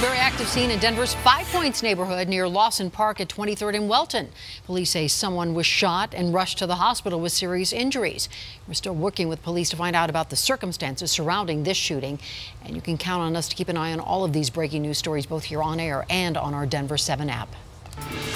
very active scene in Denver's Five Points neighborhood near Lawson Park at 23rd and Welton. Police say someone was shot and rushed to the hospital with serious injuries. We're still working with police to find out about the circumstances surrounding this shooting. And you can count on us to keep an eye on all of these breaking news stories, both here on air and on our Denver 7 app.